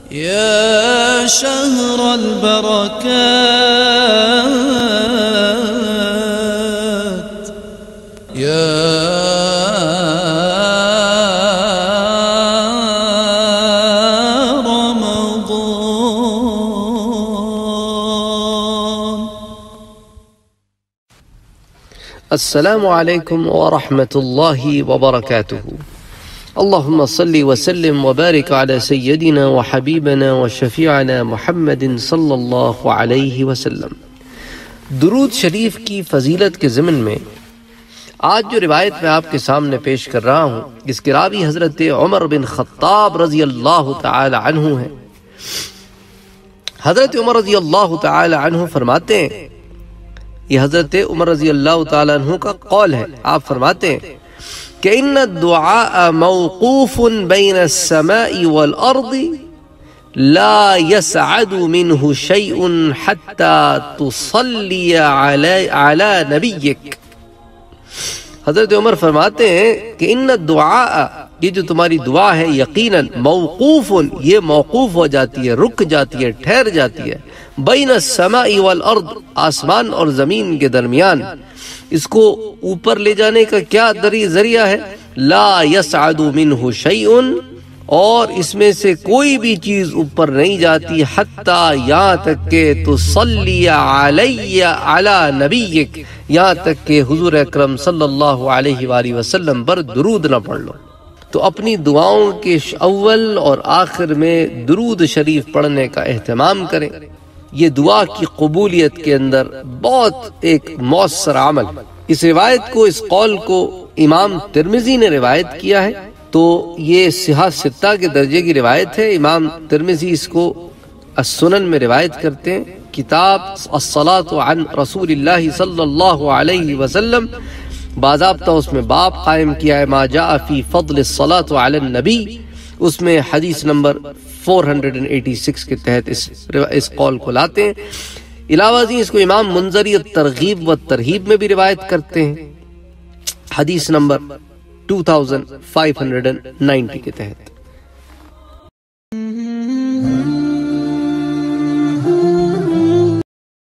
يا شهر البركات يا السلام علیکم ورحمۃ اللہ وبرکاتہ۔ اللہم صلی وسلم وبارک علی سیدنا وحبیبنا وشفیعنا محمد صلی اللہ علیہ وسلم۔ درود شریف کی فضیلت کے ضمن میں آج جو روایت میں آپ کے سامنے پیش کر رہا ہوں، اس کے راوی حضرت عمر بن خطاب رضی اللہ تعالی عنہ ہیں۔ حضرت عمر رضی اللہ تعالی عنہ فرماتے ہیں، یہ حضرت عمر رضی اللہ تعالیٰ عنہ کا قول ہے، آپ فرماتے ہیں کہ ان الدعاء موقوف بین السماء والارض لا يسعد منه شيء حتى تصلي على نبيك۔ حضرت عمر فرماتے ہیں کہ ان الدعاء، یہ جو تمہاری دعا ہے، یقیناً موقوف، یہ موقوف ہو جاتی ہے، رک جاتی ہے، ٹھہر جاتی ہے، بین السماء والارض، آسمان اور زمین کے درمیان۔ اس کو اوپر لے جانے کا کیا ذریعہ ہے؟ لا يسعد منه شیء، اور اس میں سے کوئی بھی چیز اوپر نہیں جاتی، حتی یہاں تک کہ تصلی علی نبیک، یہاں تک کہ حضور اکرم صلی اللہ علیہ وآلہ وسلم پر درود نہ پڑھ لو۔ تو اپنی دعاؤں کے اول اور آخر میں درود شریف پڑھنے کا اہتمام کریں۔ یہ دعا کی قبولیت کے اندر بہت ایک مؤثر عمل۔ اس روایت کو، اس قول کو امام ترمذی نے روایت کیا ہے، تو یہ صحاح ستہ کے درجے کی روایت ہے۔ امام ترمذی اس کو السنن میں روایت کرتے ہیں، کتاب الصلاۃ عن رسول اللہ صلی اللہ علیہ وسلم، باضابطہ اس میں باب قائم کیا ہے، ما جاء فی فضل الصلاۃ علی النبی، اس میں حدیث نمبر 486 کے تحت اس قول کو لاتے ہیں۔ علاوہ ازیں اس کو امام منذری الترغیب و ترہیب میں بھی روایت کرتے ہیں، حدیث نمبر 2590 کے تحت۔